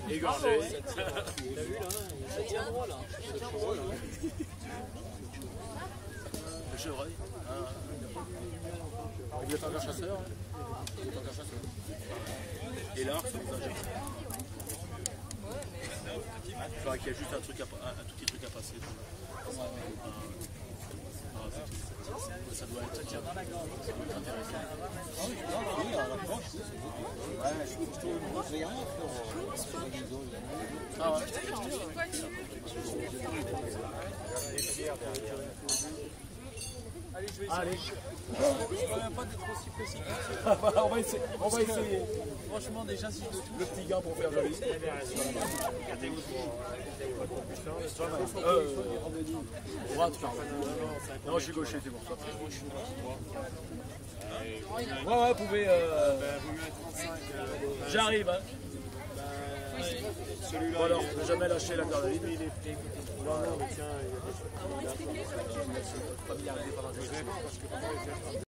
Égorgé. T'as vu là? Ça tient droit là. Le chevreuil. Il est encore chasseur. Il est encore chasseur. Et là, ça vous a déjà. Il faudrait qu'il y ait juste un tout petit truc à passer. Ça doit être intéressant. Ah oui, oui, à l'approche, ouais, je trouve rien sur la maison. Ah ouais. Allez. Pas d'être aussi précis. On va essayer. Franchement, déjà, si je le touche. Le petit gars pour faire joli. Droite, non, je suis gaucher, c'est bon. Ouais, vous pouvez. J'arrive, hein. Bon alors, ne jamais lâcher la garde à vide. Non, mais tiens, il y a des choses.